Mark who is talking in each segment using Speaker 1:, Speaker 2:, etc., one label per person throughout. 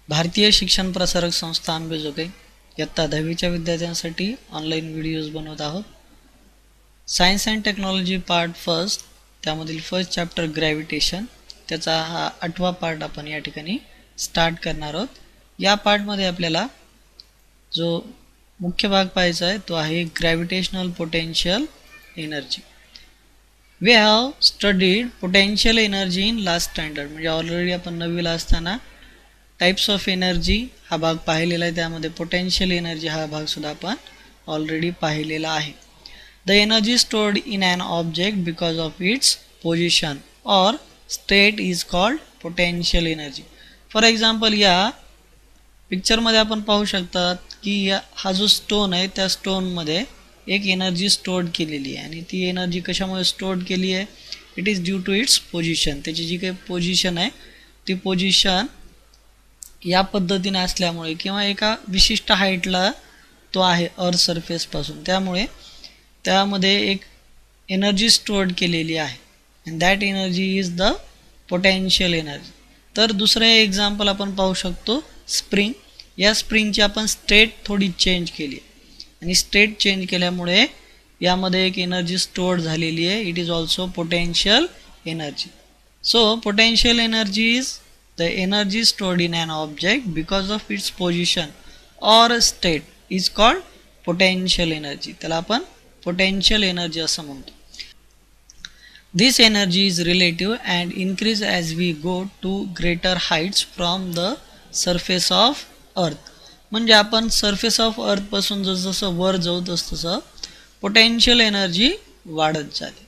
Speaker 1: भारतीय शिक्षण प्रसारक संस्था अंबेजोगाई इयत्ता 10वीच्या विद्यार्थ्यांसाठी ऑनलाईन व्हिडिओज बनवत आहोत. Science and technology part first, त्यामधील फर्स्ट चॅप्टर ग्रॅव्हिटेशन, त्याचा हा 8वा पार्ट आपण या ठिकाणी स्टार्ट करणार आहोत. या पार्टमध्ये आपल्याला जो मुख्य भाग पाहायचा आहे तो आहे gravitational potential energy. We have studied potential energy in last standard, म्हणजे ऑलरेडी आपण 9वीला असताना टाइप्स ऑफ एनर्जी हा भाग पाहिलेला आहे. त्यामध्ये पोटेन्शियल एनर्जी हा भाग सुद्धा आपण ऑलरेडी पाहिलेला आहे. The energy stored in an object because of its position or state is called potential energy. For example या पिक्चरमध्ये आपण पाहू शकतात की हा जो स्टोन आहे त्या स्टोनमध्ये एक एनर्जी स्टोर्ड केलेली आहे आणि ती एनर्जी कशामुळे स्टोर्ड केली आहे? It is due to its position. त्याची जी काही पोझिशन आहे ती पोझिशन या पद्धतीने असल्यामुळे किंवा एका विशिष्ट हाईटला तो आहे अर्थ सरफेसपासून, त्यामुळे त्यामध्ये एक एनर्जी स्टोर्ड केलेली आहे and that energy is the potential energy. तर दुसरं एक्झाम्पल आपण पाहू शकतो स्प्रिंग. या स्प्रिंगची आपण स्टेट थोडी चेंज केली आणि स्टेट चेंज केल्यामुळे यामध्ये एक एनर्जी स्टोर्ड झालेली आहे. It is also potential energy. So potential energy is the energy stored in an object because of its position or state is called potential energy. त्याला आपण potential energy असं म्हणतो. This energy is relative and increase as we go to greater heights from the surface of earth. म्हणजे आपण surface of earth पासून जसं वर जाऊ तसं potential energy वाढत जाते.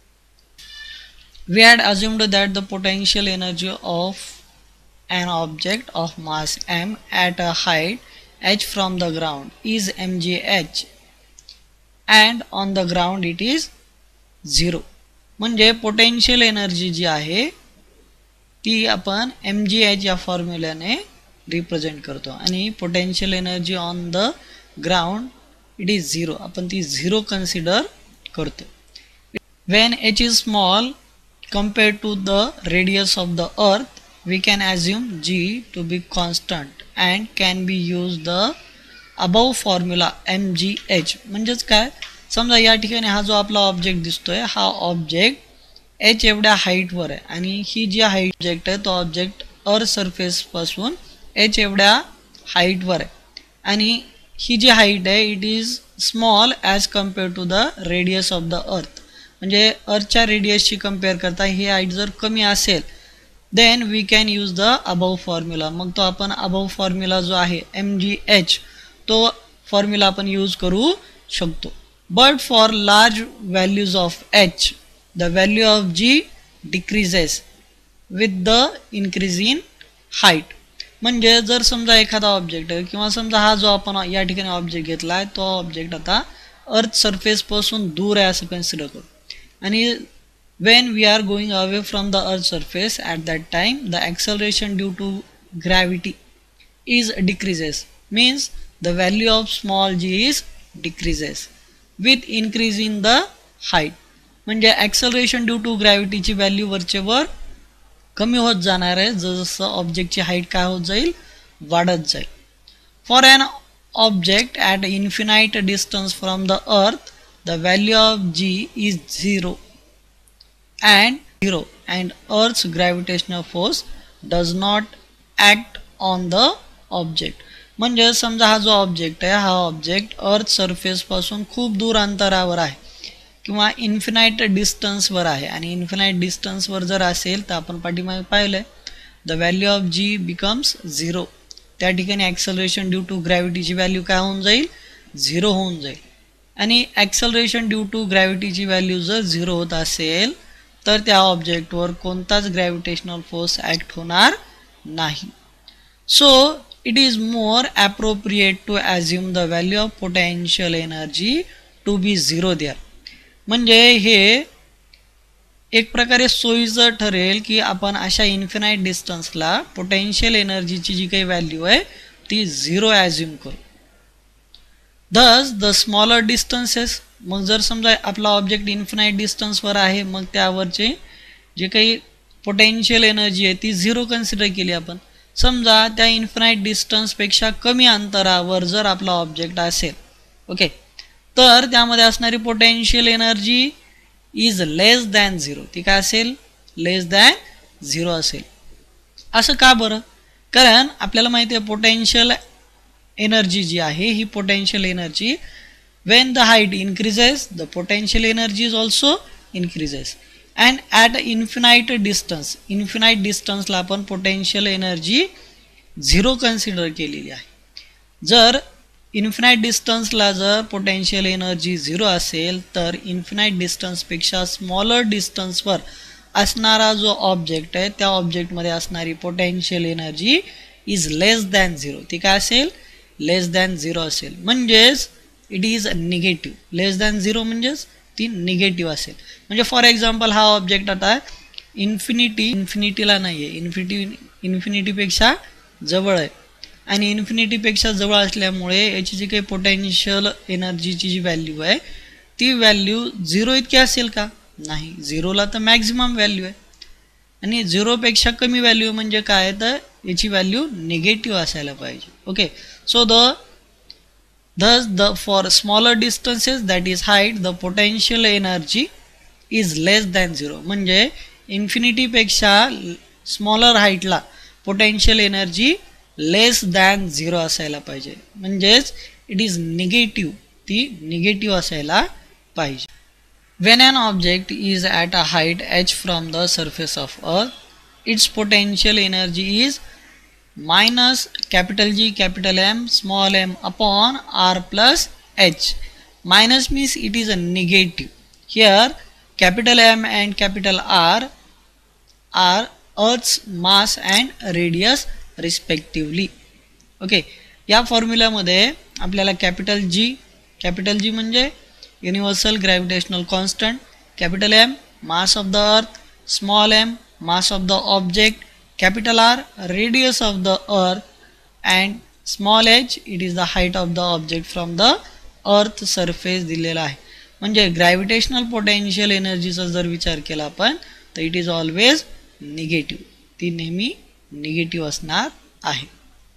Speaker 1: We had assumed that the potential energy of an object of mass m at a height h from the ground is mgh and on the ground it is 0. म्हणजे potential energy जी आहे ती आपण mgh या फॉर्म्युल्याने represent करतो आणि potential energy on the ground it is 0, आपण ती 0 कन्सिडर करतो. When h is small compared to the radius of the earth, we can assume g to be constant and can be used the above formula mgh. म्हणजेच काय, समजा या ठिकाणी हा जो आपला ऑब्जेक्ट दिसतोय हा ऑब्जेक्ट h एवढ्या हाईटवर आहे आणि ही जी हाईट ऑब्जेक्ट आहे तो ऑब्जेक्ट अर्थ सरफेसपासून h एवढ्या हाईटवर आहे आणि ही जी हाईट आहे it is small as compare to the radius of the earth. म्हणजे अर्थच्या रेडियसशी कम्पेअर करता ही हाईट जर कमी असेल then we can use the above formula. मग तो आपण above formula जो आहे mgh तो फॉर्म्युला आपण यूज करू शकतो. but for large values of h the value of g decreases with the increase in height. म्हणजे जर समजा एखादा ऑब्जेक्ट आहे किंवा समजा हा जो आपण या ठिकाणी ऑब्जेक्ट घेतला आहे तो ऑब्जेक्ट आता अर्थ सरफेसपासून दूर आहे असं कन्सिडर करू आणि when we are going away from the earth surface at that time the acceleration due to gravity is decreases, means the value of small g is decreases with increase in the height. म्हणजे acceleration due to gravity ची value वरचे वर कमी होत जाणार आहे जसं ऑब्जेक्टची height काय होत जाईल, वाढत जाईल. For an object at infinite distance from the earth the value of g is 0 and earth's gravitational force does not act on the object. म्हणजे समजा हा जो ऑब्जेक्ट आहे हा ऑब्जेक्ट अर्थ सरफेसपासून खूप दूर अंतरावर आहे किंवा इन्फिनाइट डिस्टन्सवर आहे आणि इन्फिनाइट डिस्टन्सवर जर असेल तर आपण पाठीमागे पाहिलं the value of g becomes 0. त्या ठिकाणी ॲक्सलरेशन ड्यू टू ग्रॅव्हिटीची व्हॅल्यू काय होऊन जाईल, 0 होऊन जाईल आणि ॲक्सलरेशन ड्यू टू ग्रॅव्हिटीची व्हॅल्यू जर 0 होत असेल तर त्या ऑब्जेक्टवर कोणताच ग्रॅव्हिटेशनल फोर्स ॲक्ट होणार नाही. So it is more appropriate to assume the value of potential energy to be 0 there. म्हणजे हे एक प्रकारे सोयीचं ठरेल की आपण अशा इन्फिनाइट डिस्टन्सला पोटेन्शियल एनर्जीची जी काही व्हॅल्यू आहे ती 0 ॲज्युम करू. Thus the smaller distances, मग जर समजा आपला ऑब्जेक्ट इन्फिनाइट डिस्टन्सवर आहे मग त्यावरचे जे काही पोटेन्शियल एनर्जी आहे ती 0 कन्सिडर केली आपण. समजा त्या इन्फिनाइट डिस्टन्सपेक्षा कमी अंतरावर जर आपला ऑब्जेक्ट असेल, ओके, तर त्यामध्ये असणारी potential energy is less than 0. ती काय असेल? लेस दॅन 0 असेल. असं का बरं? कारण आपल्याला माहिती आहे पोटेन्शियल एनर्जी जी आहे ही potential energy when the height increases the potential energy is also increases and at infinite distance ला आपण potential energy 0 कन्सिडर केलेली आहे. जर इन्फिनाइट डिस्टन्सला जर पोटेन्शियल एनर्जी 0 असेल तर इन्फिनाइट डिस्टन्सपेक्षा स्मॉलर डिस्टन्सवर असणारा जो ऑब्जेक्ट आहे त्या ऑब्जेक्टमध्ये असणारी potential energy is less than 0. ती काय असेल? लेस दॅन 0 असेल. म्हणजेच it is negative. Less than 0 म्हणजेच ती निगेटिव्ह असेल. म्हणजे फॉर एक्झाम्पल हा ऑब्जेक्ट आता इन्फिनिटीला नाही आहे, इन्फिनिटीपेक्षा जवळ आहे आणि इन्फिनिटीपेक्षा जवळ असल्यामुळे याची जी काही पोटेन्शियल एनर्जीची जी व्हॅल्यू आहे ती व्हॅल्यू 0 इतकी असेल का? नाही. 0ला तर मॅक्झिमम व्हॅल्यू आहे आणि 0पेक्षा कमी व्हॅल्यू म्हणजे काय? तर याची व्हॅल्यू निगेटिव्ह असायला पाहिजे. Okay, so thus for smaller distances that is height the potential energy is less than 0. म्हणजे इन्फिनिटी पेक्षा स्मॉलर हाईटला पोटेन्शियल एनर्जी लेस दॅन 0 असायला पाहिजे. म्हणजेच इट इज निगेटिव्ह. ती निगेटिव्ह असायला पाहिजे. When an object is at a height h from the surface of earth, its potential energy is minus capital G capital M small m upon r plus h. Minus means it is a negative. Here capital M and capital R are Earth's mass and radius respectively. Okay, या फॉर्म्युल्यामध्ये आपल्याला capital G म्हणजे universal gravitational constant, capital M mass of the earth, small m mass of the object, capital R radius of the earth and small h it is the height of the object from the earth surface दिलेला आहे. म्हणजे gravitational potential एनर्जीचा जर विचार केला आपण तर it is always negative. ती नेहमी निगेटिव्ह असणार आहे.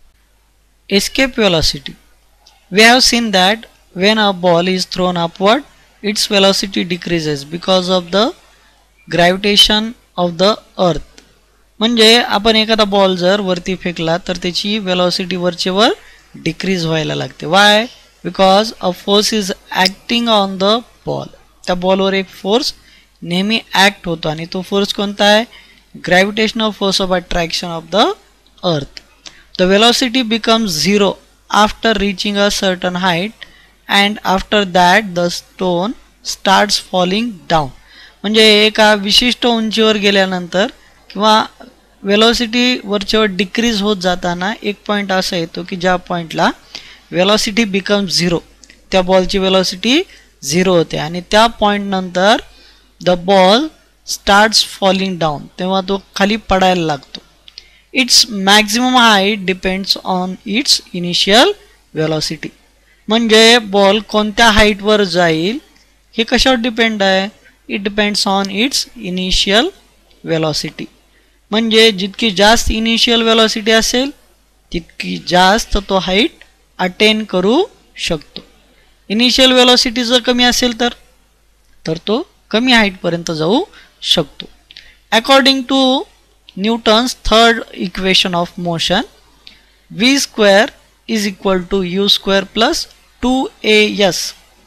Speaker 1: Escape velocity. We have seen that when a ball is thrown upward its velocity decreases because of the gravitation of the earth. म्हणजे आपण एखादा बॉल जर वरती फेकला तर त्याची वेलॉसिटी वरचे वर डिक्रीज व्हायला लागते. Why? Because a force is acting on the ball. त्या बॉलवर एक फोर्स नेहमी ॲक्ट होतो आणि तो फोर्स कोणता आहे? Gravitational force of attraction of the earth. The velocity becomes 0 after reaching a certain height and after that the stone starts falling down. म्हणजे एका विशिष्ट उंचीवर गेल्यानंतर किंवा वेलॉसिटी वरच्यावर डिक्रीज होत जाताना एक पॉईंट असा येतो की ज्या पॉईंटला वेलॉसिटी बिकम्स 0, त्या बॉलची वेलॉसिटी 0 होते आणि त्या पॉईंट नंतर the ball starts falling down, तेव्हा तो खाली पडायला लागतो. Its maximum height depends on its initial velocity. म्हणजे बॉल कोणत्या हाईटवर जाईल हे कशावर डिपेंड आहे? It depends on its initial velocity. म्हणजे जितकी जास्त इनिशियल वेलॉसिटी असेल तितकी जास्त तो हाईट अटेन करू शकतो. इनिशियल वेलॉसिटी जर कमी असेल तर तो कमी हाईटपर्यंत जाऊ शकतो. According to Newton's third equation of motion, v² is equal to u² plus 2as,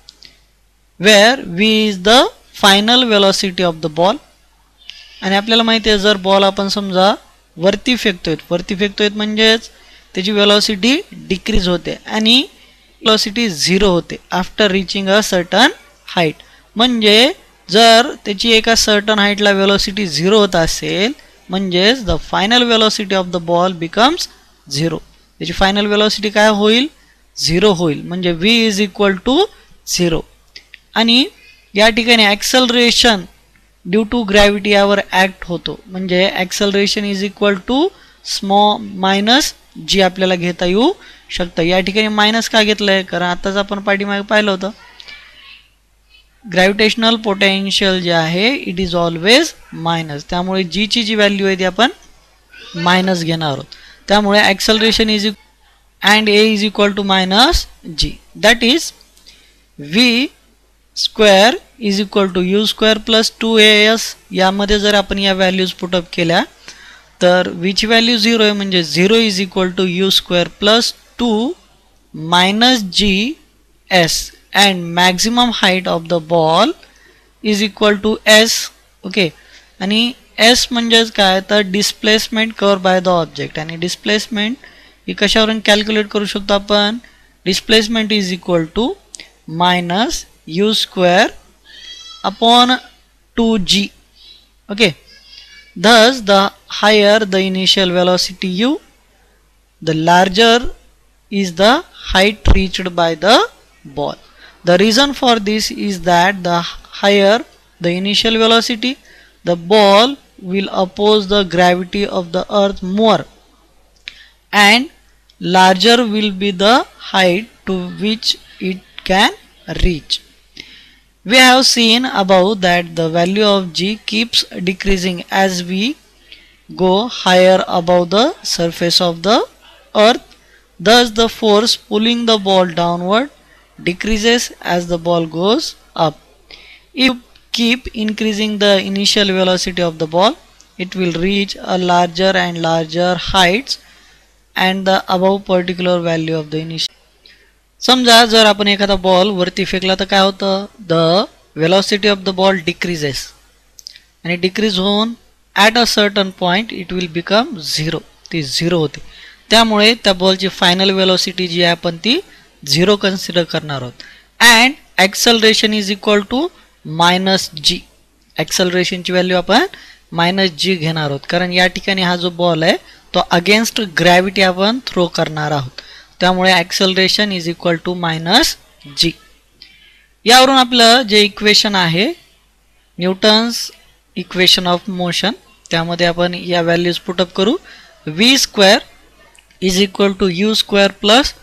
Speaker 1: where v is the final velocity of the ball. आणि आपल्याला माहिती आहे जर बॉल आपण समजा वरती फेकतोय म्हणजेच त्याची वेलॉसिटी डिक्रीज होते आणि वेलॉसिटी 0 होते after reaching a certain height. म्हणजे जर त्याची एका सर्टन हाईटला वेलॉसिटी 0 होत असेल म्हणजेच the final velocity of the ball becomes 0. त्याची फायनल वेलॉसिटी काय होईल? 0 होईल. म्हणजे v इज इक्वल टू 0. आणि या ठिकाणी ॲक्सलरेशन ड्यू टू ग्रॅव्हिटी यावर ॲक्ट होतो. म्हणजे acceleration is equal to minus g आपल्याला घेता येऊ शकतं. या ठिकाणी मायनस का घेतलं आहे? कारण आताच आपण पाठीमागे पाहिलं होतं ग्रॅव्हिटेशनल पोटेन्शियल जे आहे इट इज ऑलवेज मायनस. त्यामुळे जीची जी व्हॅल्यू आहे ती आपण मायनस घेणार आहोत. त्यामुळे acceleration is and a is equal to minus g, that is v square is equal to u square plus 2as. यामध्ये जर आपण या व्हॅल्यूज पुटअप केल्या तर v ची व्हॅल्यू 0 आहे, म्हणजे 0 is equal to u square plus 2 minus g s and maximum height of the ball is equal to s. ओके, आणि s म्हणजेच काय तर displacement cover by the object, आणि डिस्प्लेसमेंट ही कशावरून कॅल्क्युलेट करू शकतो आपण. Displacement is equal to minus you square upon 2g. ओके, thus the higher the initial velocity u, the larger is the height reached by the ball. The reason for this is that the higher the initial velocity, the ball will oppose the gravity of the earth more, and larger will be the height to which it can reach. We have seen above that the value of g keeps decreasing as we go higher above the surface of the earth. Thus the force pulling the ball downward decreases as the ball goes up. If you keep increasing the initial velocity of the ball, it will reach a larger and larger heights and the above particular value of the initial. समजा जर आपण एखादा ball वरती फेकला तर काय होतं, the velocity of the ball decreases, आणि डिक्रीज होऊन at a certain point it will become 0, ती 0 होते. त्यामुळे त्या बॉलची फायनल वेलॉसिटी जी आहे आपण ती 0 कन्सिडर करणार आहोत. And acceleration is equal to minus g. ॲक्सलरेशनची व्हॅल्यू आपण मायनस जी घेणार आहोत, कारण या ठिकाणी हा जो बॉल आहे तो अगेन्स्ट ग्रॅव्हिटी आपण थ्रो करणार आहोत. त्यामुळे acceleration is equal to minus g. यावरून आपलं जे इक्वेशन आहे न्यूटन्स इक्वेशन ऑफ मोशन, त्यामध्ये आपण या व्हॅल्यूज पुटअप करू. V square is equal to U square plus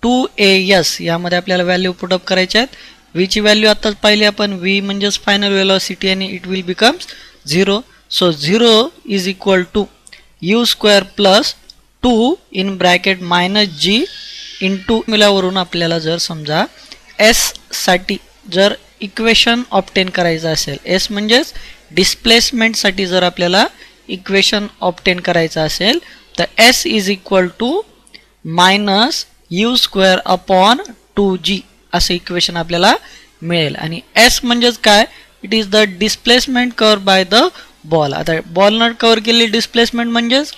Speaker 1: 2as. यामध्ये आपल्याला व्हॅल्यू पुटअप करायच्या आहेत. व्हीची व्हॅल्यू आत्ताच पाहिली आपण, व्ही म्हणजेच फायनल वेलॉसिटी आणि it will becomes 0. So 0 is equal to U square plus 2 in bracket minus G into मिलावरून आपल्याला जर समजा एस साठी जर इक्वेशन ऑब्टेन करायचं असेल, एस म्हणजेच डिस्प्लेसमेंटसाठी जर आपल्याला इक्वेशन ऑब्टेन करायचं असेल तर S is equal to minus you square upon 2g असं इक्वेशन आपल्याला मिळेल. आणि एस म्हणजेच काय, it is the displacement cover by the ball. आता बॉलनं कव्हर केलेली डिस्प्लेसमेंट म्हणजेच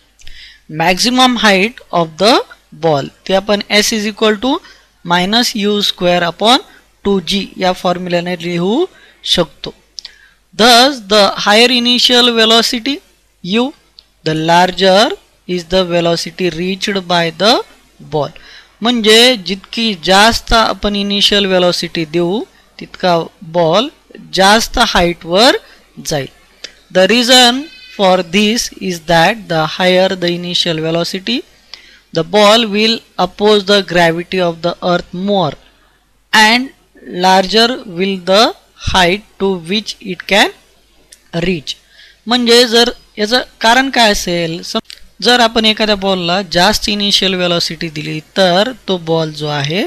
Speaker 1: maximum height of the ball, ते आपण S is equal to minus you square upon 2g या फॉर्म्युल्याने लिहू शकतो. Thus the higher initial velocity u, the larger is the velocity reached by the ball. म्हणजे जितकी जास्त आपण इनिशियल वेलॉसिटी देऊ तितका बॉल जास्त हाईट वर जाईल. The reason for this is that the higher the initial velocity, the ball will oppose the gravity of the earth more, and larger will the height to which it can reach. म्हणजे जर याचं कारण काय असेल, जर आपण एखाद्या बॉलला जास्त इनिशियल वेलॉसिटी दिली तर तो बॉल जो आहे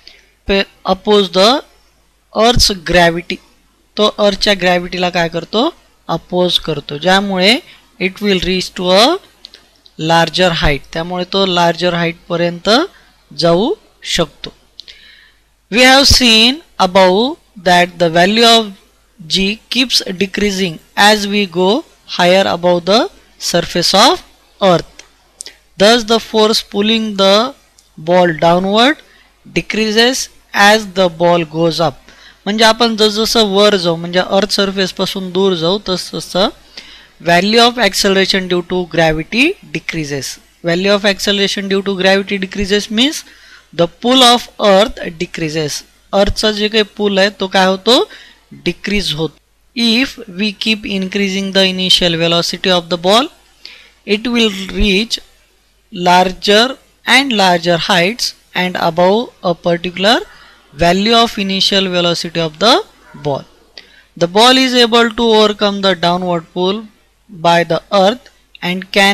Speaker 1: अपोज द अर्थ्स ग्रॅव्हिटी, तो अर्थच्या ग्रॅव्हिटीला काय करतो, अपोज करतो, ज्यामुळे it will reach to a larger height, त्यामुळे तो लार्जर हाईट पर्यंत जाऊ शकतो. We have seen about that the value of g keeps decreasing as we go higher above the surface of earth. Thus the force pulling the ball downward decreases as the ball goes up. म्हणजे आपण जसं वर जाऊ, म्हणजे earth surface पासून दूर जाऊ, तसं value of acceleration due to gravity decreases. Value of acceleration due to gravity decreases means the pull of earth decreases. अर्थचा जे काही पुल आहे तो काय होतो, डिक्रीज होतो. If we keep increasing the initial velocity of the ball, it will reach larger and larger heights and above a particular value of initial velocity of the ball. The ball is able to overcome the downward pull by the earth and can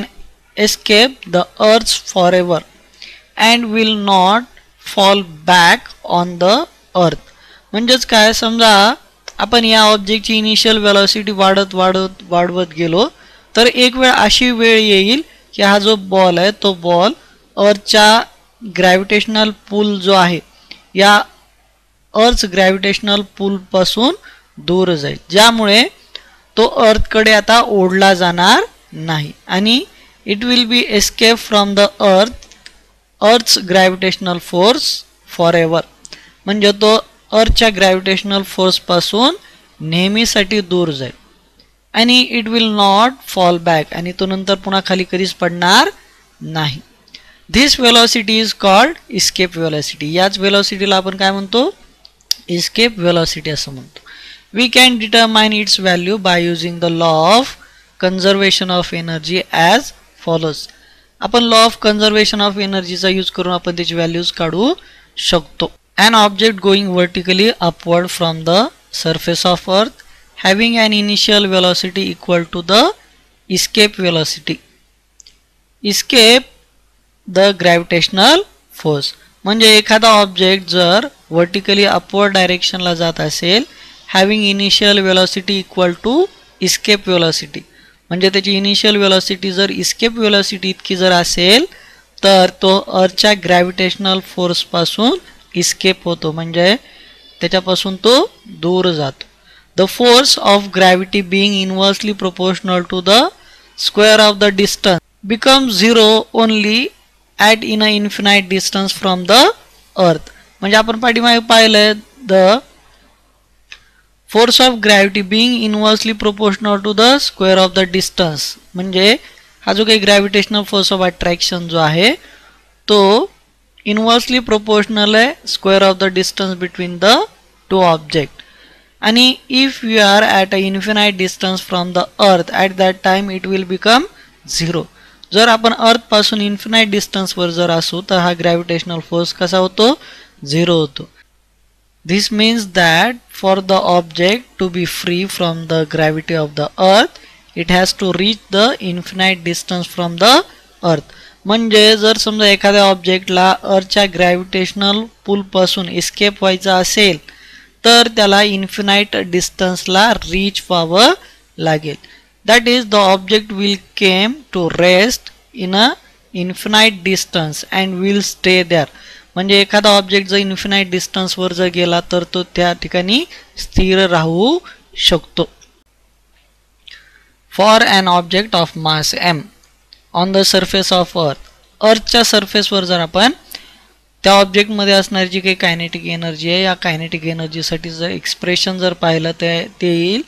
Speaker 1: escape the earth forever and will not fall back on the earth. म्हणजेच काय, समजा आपण या ऑब्जेक्टची initial velocity वाढवत गेलो तर एक वेळ अशी वेळ येईल की हा जो बॉल आहे तो बॉल अर्थच्या ग्रॅव्हिटेशनल पूल जो आहे या अर्थ ग्रॅव्हिटेशनल पूल पासून दूर जाईल, ज्यामुळे तो अर्थकडे आता ओढला जाणार नाही आणि it will be escape from the earth's gravitational force forever. म्हणजे तो अर्थच्या ग्रॅव्हिटेशनल फोर्स पासून नेहमीसाठी दूर जाईल आणि it will not fall back, आणि तो नंतर पुन्हा खाली कधीच पडणार नाही. This velocity is called escape velocity. याच वेलॉसिटीला आपण काय म्हणतो, इस्केप वेलॉसिटी असं म्हणतो. We can determine its value by using the law of conservation of energy as follows. आपण लॉ ऑफ कन्झर्वेशन ऑफ एनर्जीचा यूज करून आपण त्याची व्हॅल्यूज काढू शकतो. An object going vertically upward from the surface of earth having an initial velocity equal to the escape velocity. Escape the gravitational force. म्हणजे एखादा object जर वर्टिकली अपवर्ड डायरेक्शनला जात असेल having initial velocity equal to escape velocity, म्हणजे त्याची initial velocity जर escape velocity इतकी जर असेल तर तो अर्थच्या ग्रॅव्हिटेशनल फोर्सपासून इस्केप होतो, म्हणजे त्याच्यापासून तो दूर जातो. The force of gravity being inversely proportional to the square of the distance become zero only at in a infinite distance from the earth. म्हणजे आपण पाठीमागे पाहिलंय the force of gravity being inversely proportional to the square of the distance, म्हणजे हा जो काही gravitational force of attraction जो आहे तो इनव्हर्सली प्रोपोर्शनल आहे square of the distance between the two object. आणि if you are at a infinite distance from the earth at that time it will become zero. जर आपण अर्थपासून infinite डिस्टन्सवर जर असू तर हा ग्रॅव्हिटेशनल फोर्स कसा होतो, झिरो होतो. This means that for the object to be free from the gravity of the earth it has to reach the infinite distance from the earth. म्हणजे जर समजा एखाद्या ऑब्जेक्टला अर्थच्या ग्रॅव्हिटेशनल पूलपासून एस्केप व्हायचा असेल तर त्याला इन्फिनाइट डिस्टन्सला रीच व्हावं लागेल. That is the object will came to rest in a infinite distance and will stay there. म्हणजे एखादा ऑब्जेक्ट जर इन्फिनाइट डिस्टन्सवर जर गेला तर तो त्या ठिकाणी स्थिर राहू शकतो. For an object of mass m on the surface of earth, अर्थच्या सरफेसवर जर आपण त्या ऑब्जेक्टमध्ये असणारी जी काही कायनेटिक एनर्जी आहे या कायनेटिक एनर्जीसाठी जर एक्सप्रेशन जर पाहिलं ते येईल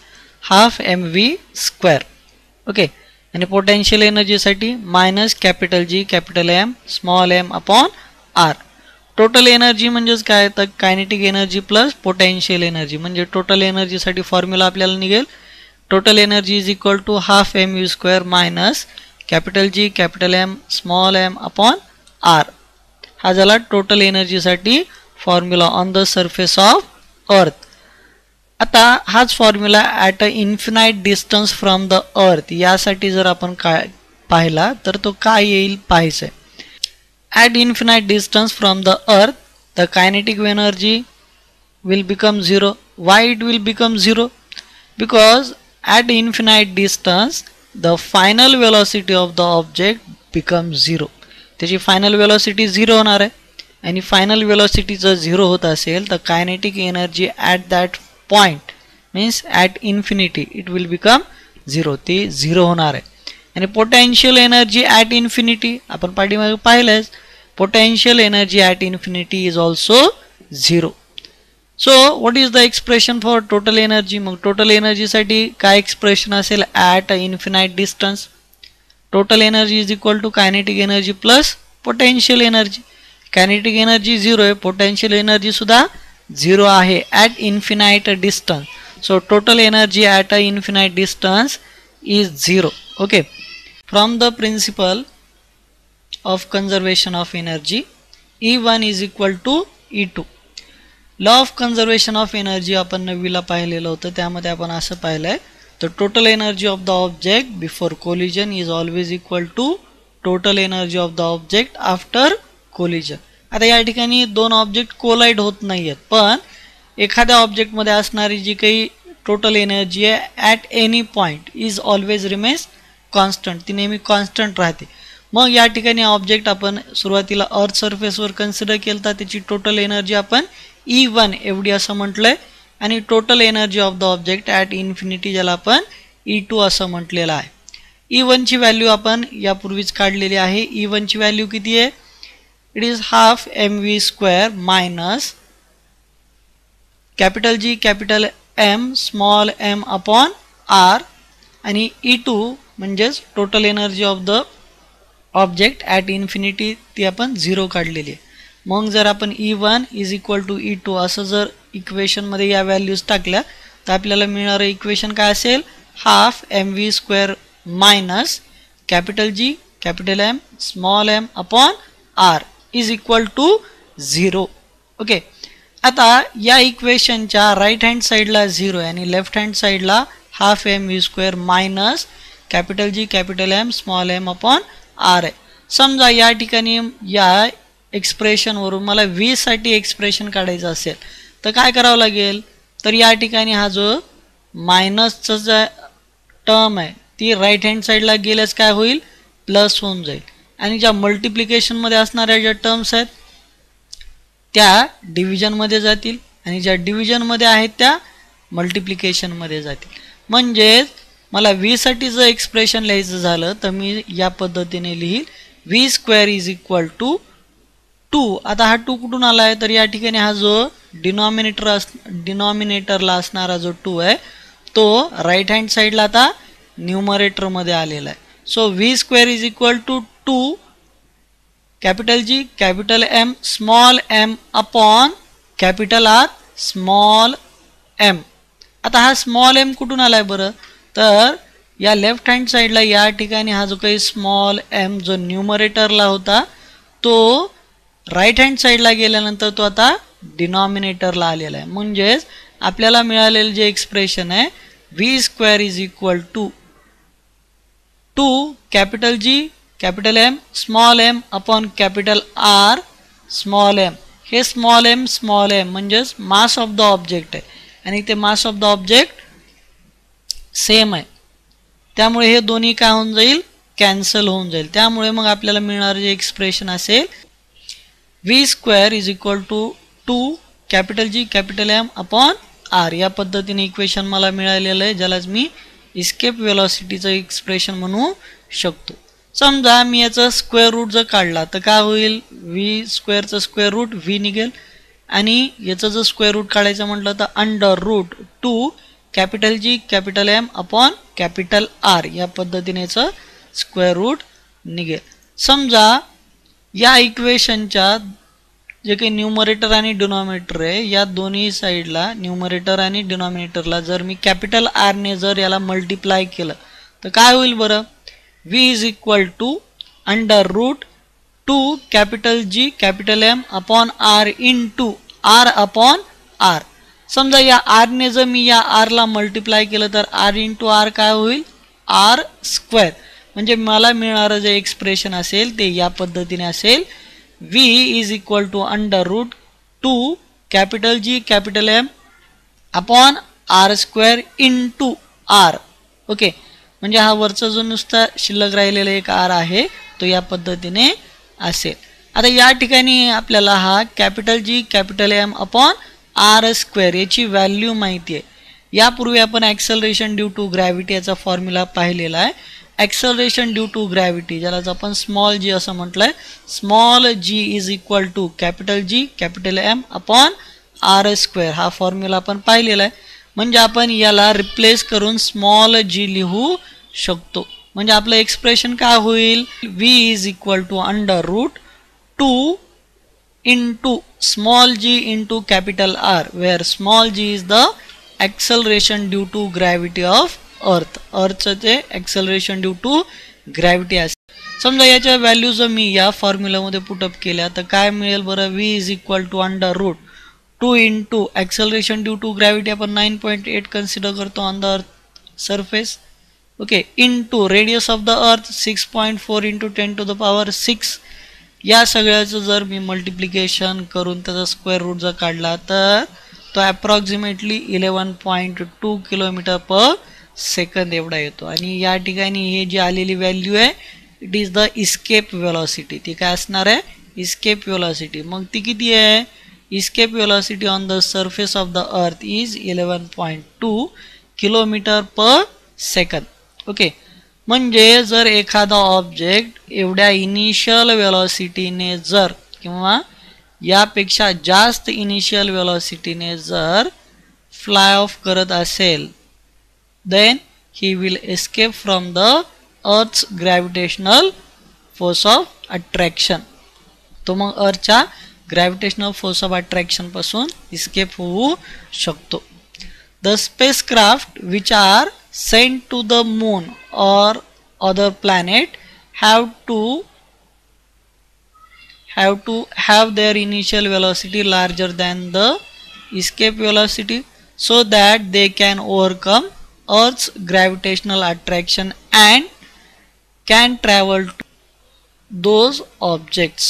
Speaker 1: ½ mv². ओके, आणि पोटेन्शियल एनर्जीसाठी minus capital G capital M small m upon R. Total energy म्हणजेच काय तर kinetic energy plus potential energy. म्हणजे टोटल एनर्जीसाठी फॉर्म्युला आपल्याला निघेल total energy is equal to ½ mv² minus capital G capital M small m upon R. हा झाला total एनर्जीसाठी formula on the surface of earth. आता हाच formula at a infinite distance from the earth यासाठी जर आपण काय पाहिला तर तो काय येईल पाहायचं आहे. At infinite distance from the earth the kinetic energy will become zero. Why it will become zero? Because at infinite distance the final velocity of the object becomes zero. त्याची फायनल वेलॉसिटी झिरो होणार आहे आणि final velocity जर zero होत असेल तर kinetic energy at that point means at infinity it will become zero. ती zero होणार आहे. आणि पोटेन्शियल एनर्जी ॲट इन्फिनिटी आपण पाठीमागे पाहिलंच potential energy at infinity is also zero. So what is the expression for total energy? मग total एनर्जीसाठी काय एक्सप्रेशन असेल at a infinite distance? Total energy is equal to kinetic energy plus potential energy. Kinetic energy zero आहे, potential energy सुद्धा zero आहे at infinite distance. So total energy at a infinite distance is zero. Okay, from the principle of conservation of energy E1 is equal to E2. Law of conservation of energy आपण नववीला पाहिलेलं होतं. त्यामध्ये आपण असं पाहिलं आहे तर total energy of the object before collision is always equal to total energy of the object after collision. आता या ठिकाणी दोन ऑब्जेक्ट कोलाइड होत नाही आहेत, पण एखाद्या ऑब्जेक्टमध्ये असणारी जी काही टोटल एनर्जी आहे at any point is always remains constant, ती नेहमी कॉन्स्टंट राहते. मग या ठिकाणी ऑब्जेक्ट आपण सुरुवातीला अर्थ सरफेसवर कन्सिडर केलं तर त्याची टोटल एनर्जी आपण E1 एवढी असं म्हटलंय, आणि total energy of the object at infinity ज्याला आपण E2 असं म्हटलेलं आहे. E1 ची व्हॅल्यू आपण यापूर्वीच काढलेली आहे. E1 ची व्हॅल्यू किती आहे? It is half mv² minus capital G capital M small m upon R, आणि E2 म्हणजेच total energy of the object at infinity ती आपण 0 काढलेली आहे. मग जर आपण E1 is equal to E2 असं जर इक्वेशनमध्ये या व्हॅल्यूज टाकल्या तर आपल्याला मिळणारं इक्वेशन काय असेल? Half mv² minus capital G capital M small m upon R is equal to 0. Okay, आता या इक्वेशनच्या राईट हँड साईडला 0 आहे आणि लेफ्ट हँड साईडला half mv² minus capital G capital M small m upon R आहे. समजा या ठिकाणी या एक्सप्रेशनवरून मला v साठी एक्सप्रेशन काढायचं असेल तर काय करावं लागेल? तर या ठिकाणी हा जो मायनसचा जो टर्म आहे ती राईट हँड साईडला गेल्यास काय होईल? प्लस होऊन जाईल, आणि ज्या मल्टिप्लिकेशनमध्ये असणाऱ्या ज्या टर्म्स आहेत त्या डिव्हिजनमध्ये जातील, आणि ज्या डिव्हिजनमध्ये आहेत त्या मल्टिप्लिकेशनमध्ये जातील. म्हणजेच मला v साठी जर एक्सप्रेशन लिहायचं झालं तर मी या पद्धतीने लिहील v² इज इक्वल टू 2. आता हा 2 कुठून आला आहे? तर या ठिकाणी हा जो डिनॉमिनेटरला असणारा जो 2 आहे तो राईट हँड साईडला आता न्यूमरेटरमध्ये आलेला आहे. So v² is equal to 2 capital G capital M small m upon capital R small m. आता हा स्मॉल m कुठून आलाय बरं? तर या लेफ्ट हँड साईडला या ठिकाणी हा जो काही स्मॉल m जो न्यूमरेटरला होता तो राईट हँड साईडला गेल्यानंतर तो आता डिनॉमिनेटरला आलेला आहे. म्हणजेच आपल्याला मिळालेलं जे एक्सप्रेशन आहे v² is equal to 2 capital G capital M small m upon capital R small m. हे स्मॉल m म्हणजेच मास ऑफ द ऑब्जेक्ट आहे, आणि ते mass of the object same आहे, त्यामुळे हे दोन्ही काय होऊन जाईल? कॅन्सल होऊन जाईल. त्यामुळे मग आपल्याला मिळणारे जे एक्सप्रेशन असेल v² is equal to 2 capital G capital M upon R. या पद्धतीने इक्वेशन मला मिळालेलं आहे, ज्यालाच मी इस्केप वेलॉसिटीचं एक्सप्रेशन म्हणू शकतो. समजा मी याचा स्क्वेअर रूट जर काढला तर काय होईल? v² चा स्क्वेअर रूट v निघेल, आणि याचं जर स्क्वेअर रूट काढायचं म्हटलं तर under root 2 capital G capital M upon capital R या पद्धतीनेचं स्क्वेअर रूट निघेल. समजा या इक्वेशनच्या जे काही न्यूमरेटर आणि डिनॉमिनेटर आहे या दोन्ही साईडला न्यूमरेटर आणि डिनॉमिनेटरला जर मी कॅपिटल R ने जर याला मल्टिप्लाय केलं तर काय होईल बरं? v is equal to under root 2 capital G capital M upon R into R upon R. समजा या R ने जर मी या R ला मल्टिप्लाय केलं तर R इंटू R काय होईल? R². म्हणजे मला मिळणारं जे एक्सप्रेशन असेल ते या पद्धतीने असेल v is equal to under root 2 capital G capital M upon R² into R. Okay, म्हणजे हा वरचा जो नुसता शिल्लक राहिलेला एक R आहे तो या पद्धतीने असेल. आता या ठिकाणी आपल्याला हा capital G capital M upon R² याची व्हॅल्यू माहिती आहे. यापूर्वी आपण ॲक्सेलरेशन ड्यू टू ग्रॅव्हिटी याचा फॉर्म्युला पाहिलेला आहे. ॲक्सेलरेशन ड्यू टू ग्रॅव्हिटी ज्यालाच आपण स्मॉल g असं म्हटलंय, small g is equal to capital G capital M upon R². हा फॉर्म्युला आपण पाहिलेला आहे. म्हणजे आपण याला रिप्लेस करून स्मॉल g लिहू शकतो. म्हणजे आपलं एक्सप्रेशन काय होईल? v is equal to under root 2 into small g into capital R, where small g is the acceleration due to gravity of earth. earthचं ते acceleration due to gravity असेल. समजा याच्या व्हॅल्यू जर मी या फॉर्म्युलामध्ये पुटअप केल्या तर काय मिळेल बरं? v is equal to under root 2 into acceleration due to gravity आपण 9.8 कन्सिडर करतो on the earth surface, okay, into radius of the earth 6.4 into 10⁶. या सगळ्याचं जर मी मल्टिप्लिकेशन करून त्याचा स्क्वेअर रूट जर काढला तर तो अप्रॉक्सिमेटली 11.2 किलोमीटर पर सेकंद एवढा येतो. आणि या ठिकाणी हे जी आलेली व्हॅल्यू आहे it is the escape velocity. ती काय असणार आहे? Escape velocity. मग ती किती आहे? Escape velocity on the surface of the earth is 11.2 kilometre per second. Okay, म्हणजे जर एखादा ऑब्जेक्ट एवढ्या इनिशियल वेलॉसिटीने जर किंवा यापेक्षा जास्त इनिशियल वेलॉसिटीने जर फ्लाय ऑफ करत असेल then he will escape from the earth's gravitational force of attraction. तो मग अर्थच्या ग्रॅव्हिटेशनल फोर्स ऑफ अट्रॅक्शन पासून इस्केप होऊ शकतो. The spacecraft which are sent to the moon or other planet have to have their initial velocity larger than the escape velocity so that they can overcome Earth's gravitational attraction and can travel to those objects.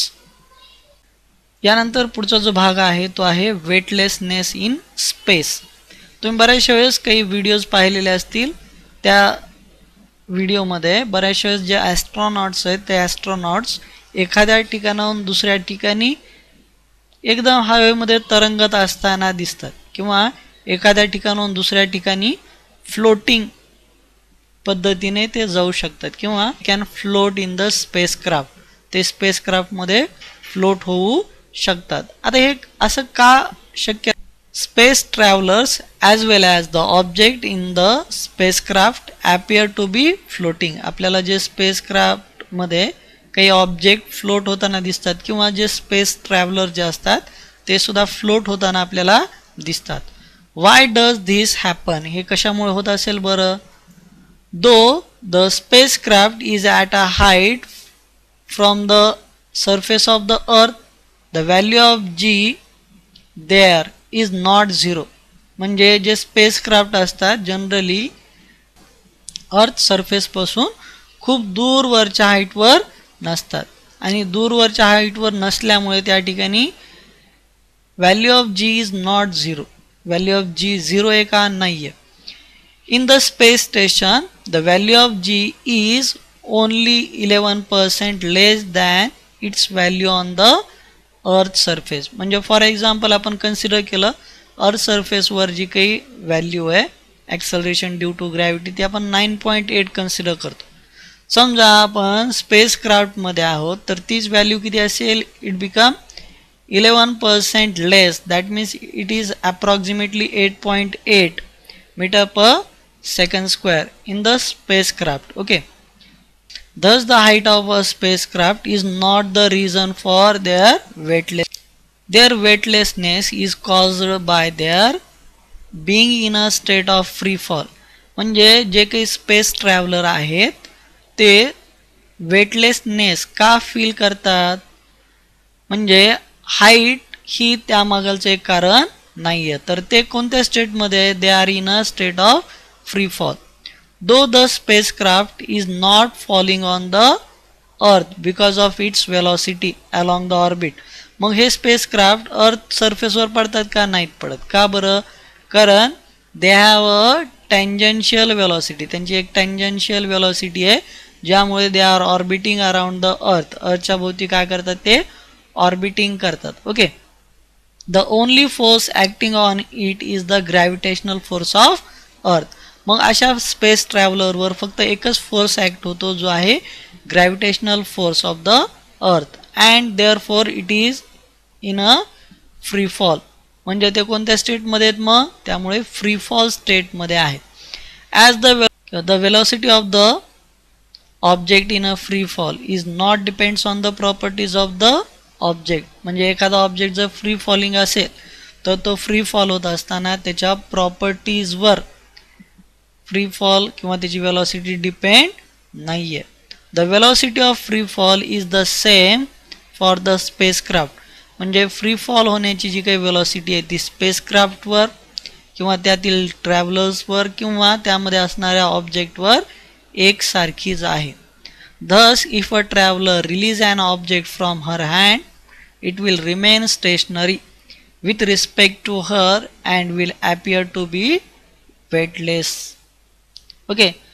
Speaker 1: यानंतर पुढचा जो भाग आहे तो आहे weightlessness in space. तुम्ही बऱ्याचशा वेळेस काही व्हिडिओज पाहिलेले असतील. त्या व्हिडिओमध्ये बऱ्याचशा वेळेस जे ॲस्ट्रॉनॉट्स आहेत ते ॲस्ट्रॉनॉट्स एखाद्या ठिकाणाहून दुसऱ्या ठिकाणी एकदम हवेमध्ये तरंगत असताना दिसतात किंवा एखाद्या ठिकाणाहून दुसऱ्या ठिकाणी फ्लोटिंग पद्धतीने ते जाऊ शकतात किंवा can float in the spacecraft. ते स्पेसक्राफ्टमध्ये फ्लोट होऊ शकतात. आता हे असं का शक्य? Space travellers as well as the object in the spacecraft appear to be floating. आपल्याला जे स्पेसक्राफ्टमध्ये काही ऑब्जेक्ट फ्लोट होताना दिसतात किंवा जे स्पेस ट्रॅव्हलर जे असतात ते सुद्धा फ्लोट होताना आपल्याला दिसतात. Why does this happen? हे कशामुळे होत असेल बरं? Though the spacecraft is at a height from the surface of the earth the value of g there is not zero. म्हणजे जे स्पेसक्राफ्ट असतात जनरली अर्थ सरफेस पासून खूप दूरवरच्या हाईटवर नसतात आणि दूरवरच्या हाईटवर नसल्यामुळे त्या ठिकाणी value of G is not zero. Value of G zero आहे का? नाही आहे. In the space station the value of G is only 11% less than its value on the earth surface. म्हणजे फॉर एक्झाम्पल आपण कन्सिडर केलं earth सरफेसवर जी काही value आहे ॲक्सलरेशन ड्यू टू ग्रॅव्हिटी ती आपण 9.8 कन्सिडर करतो. समजा आपण स्पेसक्राफ्टमध्ये आहोत तर तीच व्हॅल्यू किती असेल? It become 11% less. That means it is approximately 8.8 metre per second square in the spacecraft. Okay. Thus the height of a spacecraft is not the reason for their weightlessness. Their weightlessness is caused by their being in a state of free fall. म्हणजे जे काही space traveller आहेत ते weightlessness का feel करतात? म्हणजे height ही त्यामागचं एक कारण नाही आहे. तर ते कोणत्या स्टेटमध्ये? They are in a state of free fall. Though the spacecraft is not falling on the earth because of its velocity along the orbit. मग हे स्पेसक्राफ्ट अर्थ सरफेसवर पडतात का? नाहीत पडत. का बरं? कारण दे हॅव अ टँजन्शियल वेलॉसिटी. त्यांची एक टँजन्शियल वेलॉसिटी आहे ज्यामुळे they are orbiting around the earth. अर्थच्या भोवती काय करतात? ते ऑर्बिटिंग करतात. Okay. The only force acting on it is the gravitational force of earth. मग अशा स्पेस ट्रॅव्हलरवर फक्त एकच फोर्स ॲक्ट होतो जो आहे gravitational force of the earth and therefore it is in a free fall. म्हणजे ते कोणत्या स्टेटमध्ये आहेत मग? त्यामुळे फ्री फॉल स्टेटमध्ये आहेत. As the velocity of the object in a free fall is not depends on the properties of the object. म्हणजे एखादा ऑब्जेक्ट जर फ्री फॉलिंग असेल तर तो फ्री फॉल होत असताना त्याच्या प्रॉपर्टीजवर फ्री फॉल किंवा त्याची वेलॉसिटी डिपेंड नाही आहे. The velocity of free fall is the same for the spacecraft. म्हणजे फ्री फॉल होण्याची जी काही वेलॉसिटी आहे ती स्पेसक्राफ्टवर किंवा त्यातील ट्रॅव्हलर्सवर किंवा त्यामध्ये असणाऱ्या ऑब्जेक्टवर एकसारखीच आहे. Thus, if a traveler releases an object from her hand, it will remain stationary with respect to her and will appear to be weightless. Okay,